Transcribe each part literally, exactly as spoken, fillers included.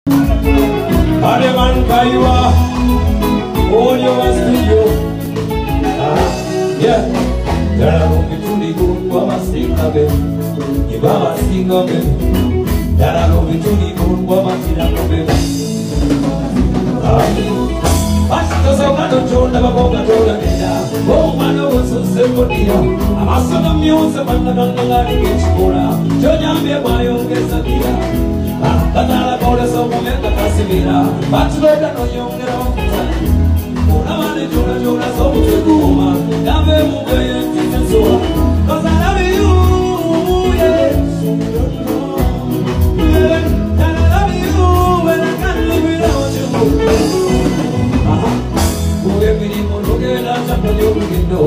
Ademan Kaiwa, Onyo Studio. Yeah, there are no between good, Baba Singabe, Ibaba Singabe. There are no between good, Baba Singabe. Basta Sogano Jonah, Baboga Jola, Oh, Mano was so simple. I'm also the music of the Ganga Gishpura. Jonyambe, Bayo, Gesakia. Katala Bola so momento Casimira, Bachelor no young Una mane Jona Jona so Guma, Dave Mugay and Tinsua, cause I love you, yes. I love you when I can't live without you. Who gave me the Mugela Chapayo window?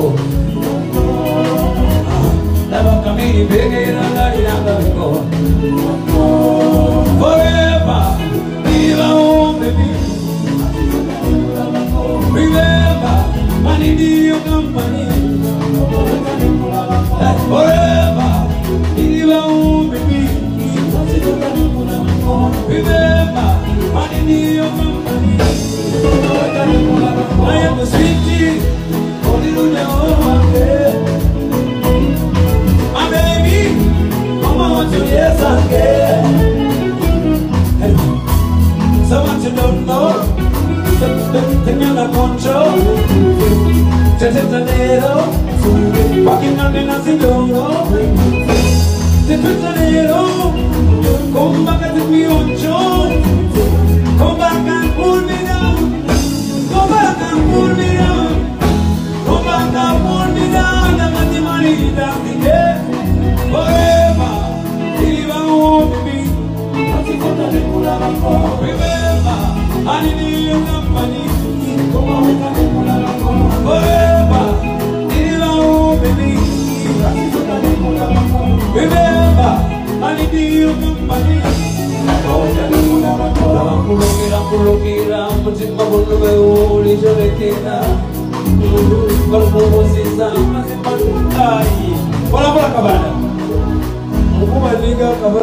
Never come in, big and I go. Forever, viva un baby. Remember, money do your company. Forever, viva un baby. Remember, money do your company. I am the sweetie, only do the whole day. My baby, mama wants you, yes, again. So much you don't know, take me under control. Just hit the needle, walking on the nothing don't know. Just hit the needle, come back and take me on show. Come back and pull me down, come back and pull me down, come back and pull me down. I got the money down again, forever, if I want me. Remember, I need your company. Forever, if I want baby. Remember, I need your company. Pulokira, pulokira, mutima bono be uli jorekera. Kalbo sisa, masipa ai. Bola bola kabada. Mukuma liga kabada.